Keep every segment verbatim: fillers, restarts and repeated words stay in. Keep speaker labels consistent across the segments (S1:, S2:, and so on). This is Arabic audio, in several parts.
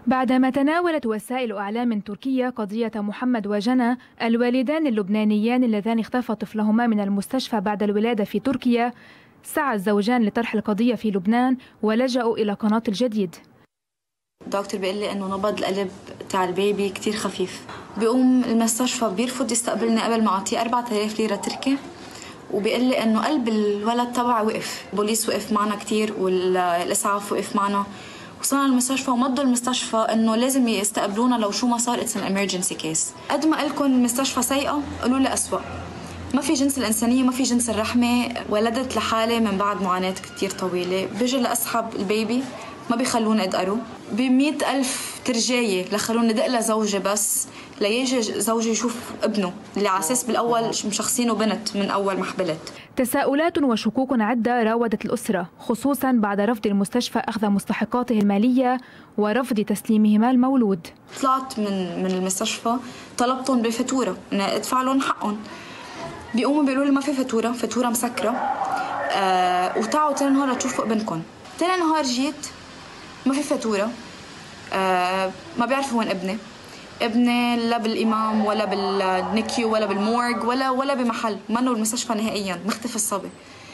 S1: بعدما تناولت وسائل إعلام تركية قضية محمد وجنى الوالدان اللبنانيان اللذان اختفى طفلهما من المستشفى بعد الولادة في تركيا، سعى الزوجان لطرح القضية في لبنان ولجأوا إلى قناة الجديد.
S2: الدكتور بيقول لي انه نبض القلب تاع البيبي كتير خفيف. بيقوم المستشفى بيرفض يستقبلني قبل ما اعطيه أربعة آلاف ليرة تركي، وبيقول لي انه قلب الولد تبعه وقف. البوليس وقف معنا كتير والاسعاف وقف معنا. وصلنا المستشفى ومضوا المستشفى انه لازم يستقبلونا لو شو ما صار اتس ان ايمرجنسي كيس. قد ما قلكم المستشفى سيئه قالوا لي اسوء. ما في جنس الانسانيه، ما في جنس الرحمه. ولدت لحالي من بعد معاناه كتير طويله. بيجي لاسحب البيبي ما بيخلوني ادقره. بمئة ألف ترجاية لخلوني دق زوجي بس ليجي زوجي يشوف ابنه اللي على اساس بالاول مشخصينه بنت من اول ما حبلت.
S1: تساؤلات وشكوك عدة راودت الأسرة، خصوصا بعد رفض المستشفى أخذ مستحقاته المالية ورفض تسليمهما المولود.
S2: طلعت من من المستشفى طلبتهم بفاتورة إن ادفع لهم حقهم. بيقوموا بيقولوا لي ما في فاتورة، فاتورة مسكرة. آه وتعوا تاني نهار تشوفوا ابنكم. تاني نهار جيت ما في فاتورة. آه ما بيعرفوا وين ابني. ابني لا بالإمام ولا بالنيكيو ولا بالمورج ولا ولا بمحل، منه بالمستشفى نهائيا، مختفي الصبي.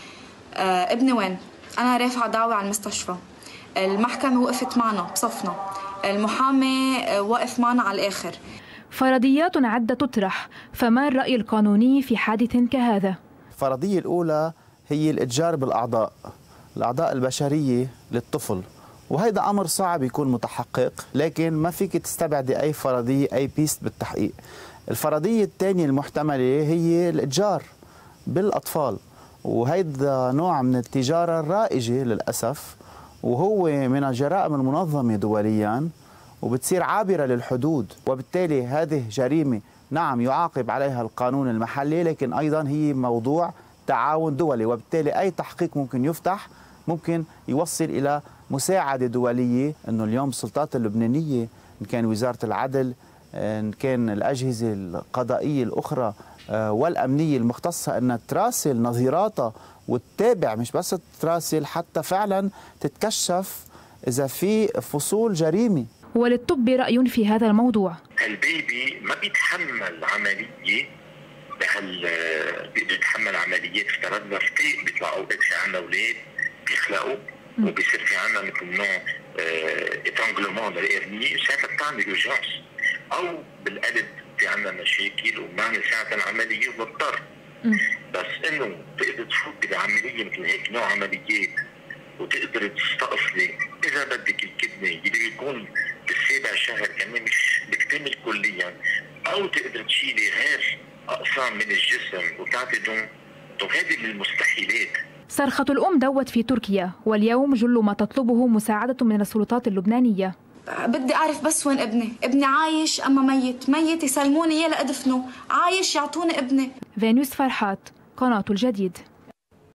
S2: آه ابني وين؟ أنا رافعة دعوة على المستشفى. المحكمة وقفت معنا بصفنا. المحامي وقف معنا على الآخر.
S1: فرضيات عدة تطرح، فما الرأي القانوني في حادث كهذا؟
S3: الفرضية الأولى هي الإتجار بالأعضاء، الأعضاء البشرية للطفل، وهيدا أمر صعب يكون متحقق، لكن ما فيك تستبعدي أي فرضية أي بيست بالتحقيق. الفرضية الثانية المحتملة هي الإتجار بالأطفال، وهيدا نوع من التجارة الرائجة للأسف، وهو من الجرائم المنظمة دوليا وبتصير عابرة للحدود، وبالتالي هذه جريمة نعم يعاقب عليها القانون المحلي، لكن أيضا هي موضوع تعاون دولي، وبالتالي أي تحقيق ممكن يفتح ممكن يوصل إلى مساعدة دولية. أنه اليوم السلطات اللبنانية إن كان وزارة العدل، إن كان الأجهزة القضائية الأخرى والأمنية المختصة أنها تراسل نظيراتها وتتابع، مش بس تراسل، حتى فعلا تتكشف إذا في فصول جريمة.
S1: وللطب رأي في هذا الموضوع.
S4: البيبي ما بيتحمل عملية بهال بيتحمل عمليات افترضنا في بيطلع اوقات في عنا اولاد بيخلقوا وبيصير في عنا مثل نوع اتانجلومون للارنيه، ساعتها بتعمل اورجانس، او بالقلب في عنا مشاكل وبنعمل ساعتها العمليه وبضطر. بس انه تقدر تفوت بعمليه مثل هيك نوع عمليات وتقدر تستأصلي اذا بدك الكدنه اللي بيكون بالسابع شهر كمان مش بتكتمل كليا، او تقدر تشيلي غير اقسام من الجسم وتعطي دون. هذه من المستحيلات.
S1: صرخة الأم دوت في تركيا، واليوم جل ما تطلبه مساعدة من السلطات اللبنانية.
S2: بدي أعرف بس وين ابني، ابني عايش أما ميت؟ ميت يسلموني إياه لأدفنه، عايش يعطوني ابني.
S1: فانوس فرحات، قناة الجديد.